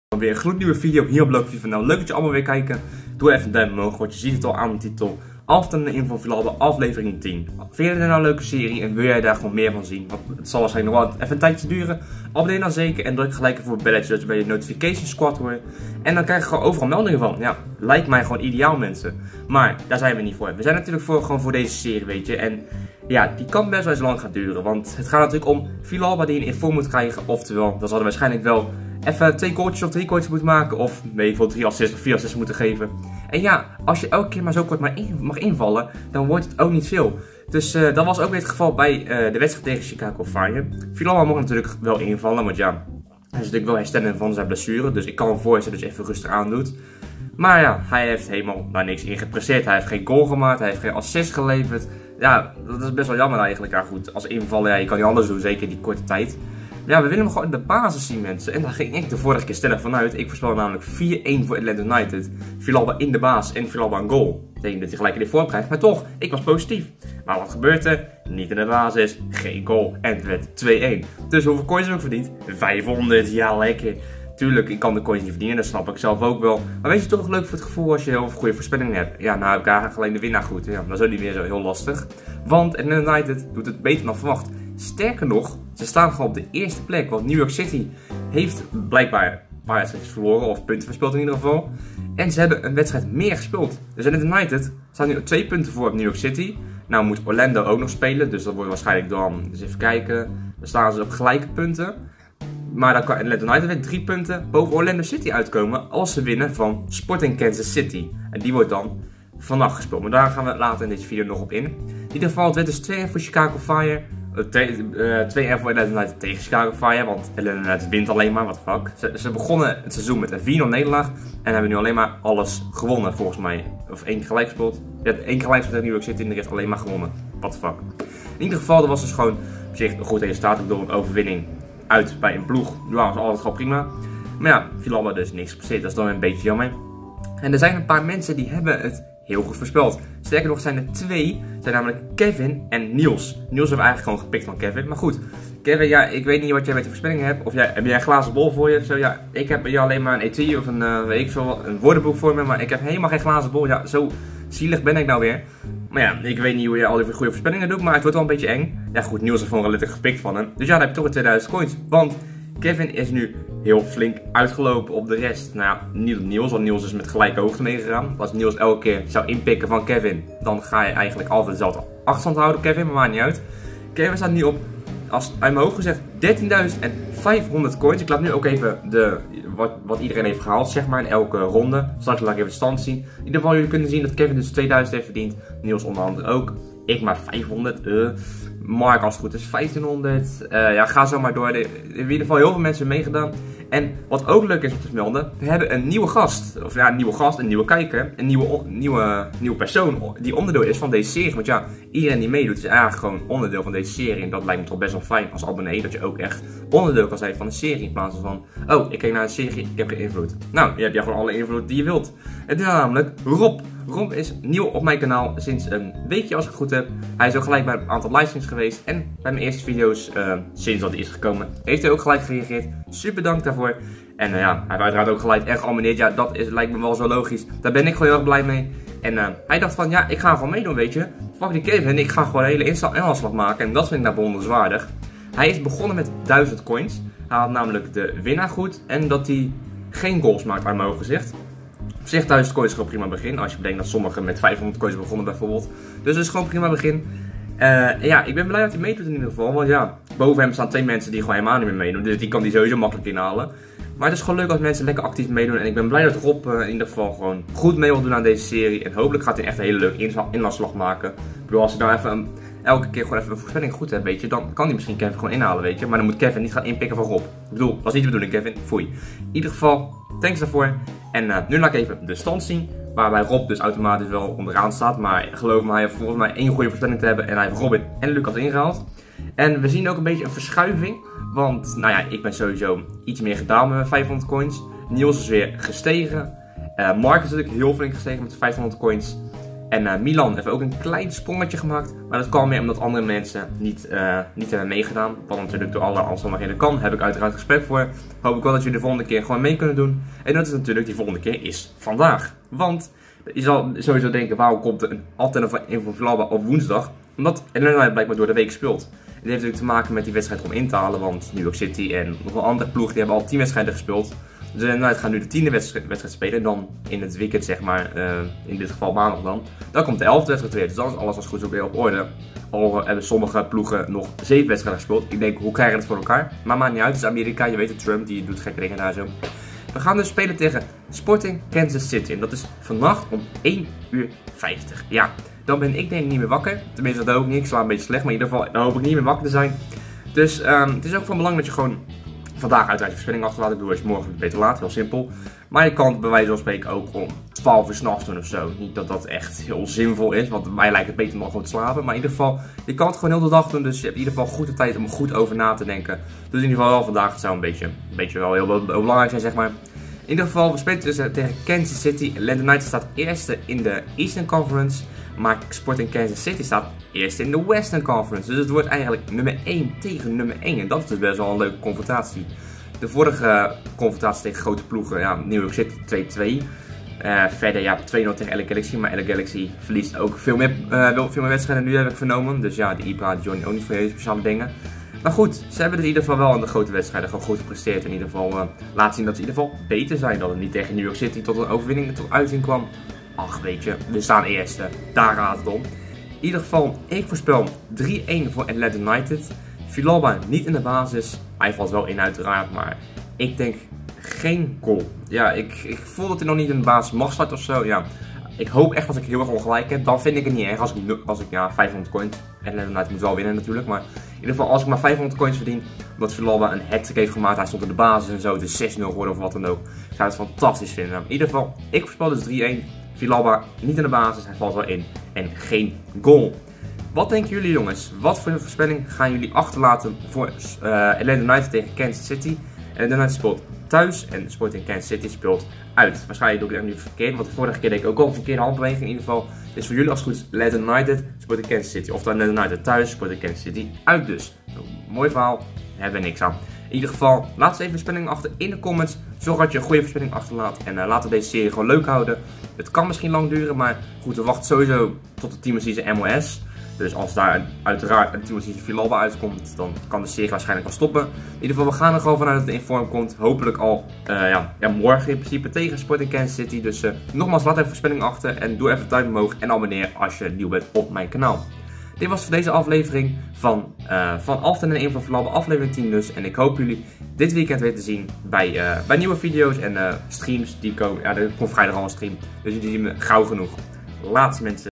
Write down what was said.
Weer een gloednieuwe video hier op Loki van. Nou, leuk dat je allemaal weer kijken. Doe even een duim omhoog, want je ziet het al aan de titel. Aften in van Villaba, aflevering 10. Vind je dit nou een leuke serie en wil jij daar gewoon meer van zien? Want het zal waarschijnlijk nog wel even een tijdje duren. Abonneer dan zeker en druk gelijk even op het belletje, zodat je bij je notification squad hoort. En dan krijg je gewoon overal meldingen van. Ja, lijkt mij gewoon ideaal, mensen. Maar daar zijn we niet voor. We zijn natuurlijk gewoon voor deze serie, weet je. En ja, die kan best wel eens lang gaan duren. Want het gaat natuurlijk om Villaba die een inform moet krijgen. Oftewel, dan hadden waarschijnlijk wel even 2 goaltjes of 3 goaltjes moeten maken. Of weet ik veel, 3 assists of 4 assists moeten geven. En ja, als je elke keer maar zo kort mag invallen, dan wordt het ook niet veel. Dus dat was ook weer het geval bij de wedstrijd tegen Chicago Fire. Villaba mocht natuurlijk wel invallen, want ja, hij is natuurlijk wel herstellen van zijn blessure. Dus ik kan me voorstellen dat je even rustig aandoet. Maar ja, hij heeft helemaal daar niks in gepresteerd. Hij heeft geen goal gemaakt, hij heeft geen assist geleverd. Ja, dat is best wel jammer eigenlijk. Ja goed, als invallen, ja, je kan niet alles doen, zeker in die korte tijd. Ja, we willen hem gewoon in de basis zien, mensen. En daar ging ik de vorige keer stellig vanuit. Ik voorspel namelijk 4-1 voor Atlanta United. Villaba in de baas en Villaba een goal. Dat betekent dat hij gelijk in de vorm krijgt. Maar toch, ik was positief. Maar wat gebeurt er? Niet in de basis, geen goal. En het werd 2-1. Dus hoeveel coins heb ik verdiend? 500, ja lekker. Tuurlijk, ik kan de coins niet verdienen, dat snap ik zelf ook wel. Maar weet je, toch leuk voor het gevoel als je heel veel goede voorspellingen hebt. Ja, nou heb ik eigenlijk alleen de winnaar goed. Ja, dat is ook niet meer zo heel lastig. Want Atlanta United doet het beter dan verwacht. Sterker nog, ze staan gewoon op de eerste plek. Want New York City heeft blijkbaar een paar wedstrijden verloren. Of punten verspeeld in ieder geval. En ze hebben een wedstrijd meer gespeeld. Dus Atlanta United staat nu 2 punten voor op New York City. Nou moet Orlando ook nog spelen. Dus dat wordt waarschijnlijk dan, dus even kijken. Dan staan ze op gelijke punten. Maar dan kan Atlanta United weer 3 punten boven Orlando City uitkomen. Als ze winnen van Sporting Kansas City. En die wordt dan vannacht gespeeld. Maar daar gaan we later in deze video nog op in. In ieder geval, het werd dus 2-1 voor Chicago Fire. 2-1 voor Atlanta United tegen Chicago Fire, want Atlanta United wint alleen maar, what the fuck. Ze begonnen het seizoen met een 4-0 nederlaag en hebben nu alleen maar alles gewonnen volgens mij. Of 1 gelijk gespeeld. Ja, 1 gelijk gespeeld tegen New York City en de rest alleen maar gewonnen. What the fuck. In ieder geval, dat was dus gewoon op zich een goed resultaat. Ik bedoel, een overwinning uit bij een ploeg. Ja, was altijd gewoon prima. Maar ja, Villaba dus niks gepresteerd, dat is dan een beetje jammer. En er zijn een paar mensen die hebben het heel goed voorspeld. Sterker nog zijn er 2, zijn namelijk Kevin en Niels. Niels hebben we eigenlijk gewoon gepikt van Kevin. Maar goed, Kevin, ja, ik weet niet wat jij met de voorspellingen hebt. Of heb jij een glazen bol voor je of zo? Ja, ik heb hier alleen maar een etui of een woordenboek voor me. Maar ik heb helemaal geen glazen bol. Ja, zo zielig ben ik nou weer. Maar ja, ik weet niet hoe je al die goede voorspellingen doet, maar het wordt wel een beetje eng. Ja goed, Niels heeft gewoon letterlijk gepikt van hem. Dus ja, dan heb je toch weer 2000 coins. Want Kevin is nu heel flink uitgelopen op de rest. Nou ja, niet op Niels, want Niels is met gelijke hoogte meegegaan. Als Niels elke keer zou inpikken van Kevin, dan ga je eigenlijk altijd dezelfde achterstand houden op Kevin, maar maakt niet uit. Kevin staat nu op, als uit mijn hoofd gezegd, 13.500 coins. Ik laat nu ook even wat iedereen heeft gehaald, zeg maar, in elke ronde. Straks laat ik even de stand zien. In ieder geval, jullie kunnen zien dat Kevin dus 2000 heeft verdiend. Niels onder andere ook. Ik maar 500. Mark als het goed is 1500. Ja, ga zo maar door. In ieder geval heel veel mensen meegedaan. En wat ook leuk is om te melden, we hebben een nieuwe gast. Of ja, een nieuwe gast, een nieuwe kijker. Een nieuwe persoon die onderdeel is van deze serie. Want ja, iedereen die meedoet is eigenlijk gewoon onderdeel van deze serie. En dat lijkt me toch best wel fijn als abonnee. Dat je ook echt onderdeel kan zijn van een serie. In plaats van, oh, ik kijk naar een serie, ik heb geen invloed. Nou, je hebt ja gewoon alle invloed die je wilt. Het is namelijk Rob. Rob is nieuw op mijn kanaal sinds een weekje als ik het goed heb. Hij is ook gelijk bij een aantal livestreams geweest. En bij mijn eerste video's, sinds dat hij is gekomen, heeft hij ook gelijk gereageerd. Super bedankt daarvoor. En ja, hij heeft uiteraard ook gelijk echt geabonneerd. Ja, lijkt me wel zo logisch. Daar ben ik gewoon heel erg blij mee. En hij dacht van, ja, ik ga gewoon meedoen, weet je. Fuck die Kevin, ik ga gewoon een hele inhaalslag maken. En dat vind ik nou bewonderenswaardig. Hij is begonnen met 1000 coins. Hij had namelijk de winnaar goed. En dat hij geen goals maakt, uit mijn hoofd gezegd. Op zich 1000 coins is gewoon prima begin. Als je bedenkt dat sommigen met 500 coins begonnen bijvoorbeeld. Dus het is gewoon prima begin. Ja, ik ben blij dat hij meedoet in ieder geval. Want ja, boven hem staan 2 mensen die gewoon helemaal niet meer meedoen. Dus die kan hij sowieso makkelijk inhalen. Maar het is gewoon leuk als mensen lekker actief meedoen. En ik ben blij dat Rob in ieder geval gewoon goed mee wil doen aan deze serie. En hopelijk gaat hij echt een hele leuke inhaalslag maken. Ik bedoel, als hij nou even elke keer gewoon even een voorspelling goed hebt, weet je. Dan kan hij misschien Kevin gewoon inhalen, weet je. Maar dan moet Kevin niet gaan inpikken van Rob. Ik bedoel, dat is niet de bedoeling, Kevin. Foei. In ieder geval, thanks daarvoor. En nu laat ik even de stand zien. Waarbij Rob dus automatisch wel onderaan staat. Maar geloof me, hij heeft volgens mij 1 goede voorspelling te hebben. En hij heeft Robin en Lucas ingehaald. En we zien ook een beetje een verschuiving. Want, nou ja, ik ben sowieso iets meer gedaan met mijn 500 coins. Niels is weer gestegen. Mark is natuurlijk heel flink gestegen met 500 coins. En Milan heeft ook een klein sprongetje gemaakt. Maar dat kwam meer omdat andere mensen niet hebben meegedaan. Wat natuurlijk door alle omstandigheden kan. Heb ik uiteraard respect voor. Hoop ik wel dat jullie de volgende keer gewoon mee kunnen doen. En dat is natuurlijk die volgende keer is vandaag. Want je zal sowieso denken, waarom komt er een Alternate Info Vlogba op woensdag? Omdat Atlanta blijkbaar door de week speelt. En dit heeft natuurlijk te maken met die wedstrijd om in te halen. Want New York City en nog wel andere ploegen die hebben al 10 wedstrijden gespeeld. Dus Atlanta gaan nu de 10e wedstrijd spelen. Dan in het weekend, zeg maar, in dit geval maandag dan. Dan komt de 11e wedstrijd weer. Dus dan is alles als goed ook weer op orde. Al hebben sommige ploegen nog 7 wedstrijden gespeeld. Ik denk, hoe krijgen we het voor elkaar? Maar maakt niet uit. Het is Amerika, je weet het, Trump die doet gekke dingen daar zo. We gaan dus spelen tegen Sporting Kansas City. En dat is vannacht om 1:50. Ja, dan ben ik denk ik niet meer wakker. Tenminste, dat hoop ik niet. Ik sla een beetje slecht. Maar in ieder geval, dan hoop ik niet meer wakker te zijn. Dus het is ook van belang dat je gewoon vandaag uiteraard je voorspelling achterlaat. Ik doe als je morgen beter laat. Heel simpel. Maar je kan het bij wijze van spreken ook om 12 uur 's nachts doen of zo. Niet dat dat echt heel zinvol is. Want mij lijkt het beter om nog gewoon te slapen. Maar in ieder geval, je kan het gewoon heel de dag doen. Dus je hebt in ieder geval goed de tijd om er goed over na te denken. Dus in ieder geval wel vandaag. Het zou een beetje wel heel belangrijk zijn, zeg maar. In ieder geval, we spelen dus tegen Kansas City. Atlanta United staat eerste in de Eastern Conference. Maar Sporting Kansas City staat eerste in de Western Conference. Dus het wordt eigenlijk nummer 1 tegen nummer 1. En dat is dus best wel een leuke confrontatie. De vorige confrontatie tegen grote ploegen, ja, New York City 2-2. Verder ja, 2-0 tegen LA Galaxy. Maar LA Galaxy verliest ook veel meer wedstrijden nu, heb ik vernomen. Dus ja, de Ibra, de Johnny ook niet voor hele speciale dingen. Maar goed, ze hebben het in ieder geval wel in de grote wedstrijden gewoon goed gepresteerd. In ieder geval laten zien dat ze in ieder geval beter zijn. Dat het niet tegen New York City tot een overwinning tot uitzien kwam. Ach, weet je, we staan eerste. Daar gaat het om. In ieder geval, ik voorspel 3-1 voor Atlanta United. Villalba niet in de basis. Hij valt wel in uiteraard, maar ik denk geen goal. Ja, ik voel dat hij nog niet in de basis mag starten of zo. Ja, ik hoop echt dat ik heel erg ongelijk heb. Dan vind ik het niet erg als ik ja, 500 coins. Atlanta United moet wel winnen natuurlijk, maar in ieder geval als ik maar 500 coins verdien. Omdat Villalba een hat-trick heeft gemaakt. Hij stond in de basis en zo. Het is 6-0 geworden of wat dan ook. Ik zou het fantastisch vinden. In ieder geval, ik voorspel dus 3-1. Villalba niet in de basis, hij valt wel in. En geen goal. Wat denken jullie, jongens? Wat voor een voorspelling gaan jullie achterlaten voor Atlanta United tegen Kansas City? Atlanta United speelt thuis en Sporting Kansas City speelt uit. Waarschijnlijk doe ik het echt nu verkeerd, want de vorige keer deed ik ook al een verkeerde handbeweging in ieder geval. Dus voor jullie als het goed is Atlanta United, Sporting Kansas City. Of dan Atlanta United thuis, Sporting Kansas City uit dus. Mooi verhaal, daar hebben we niks aan. In ieder geval, laat eens even voorspellingen achter in de comments. Zorg dat je een goede voorspelling achterlaat. En laten we deze serie gewoon leuk houden. Het kan misschien lang duren, maar goed, we wachten sowieso tot de Team Season MOS. Dus als daar uiteraard een Team Season Villalba uitkomt, dan kan de serie waarschijnlijk wel stoppen. In ieder geval, we gaan er gewoon vanuit dat het in vorm komt. Hopelijk al morgen in principe tegen Sporting Kansas City. Dus nogmaals, laat even voorspelling achter. En doe even een duimpje omhoog en abonneer als je nieuw bent op mijn kanaal. Dit was voor deze aflevering van Alternate Info Vlogba, aflevering 10 dus. En ik hoop jullie dit weekend weer te zien bij nieuwe video's en streams die komen. Ja, er komt vrijdag al een stream, dus jullie zien me gauw genoeg. Laatste mensen.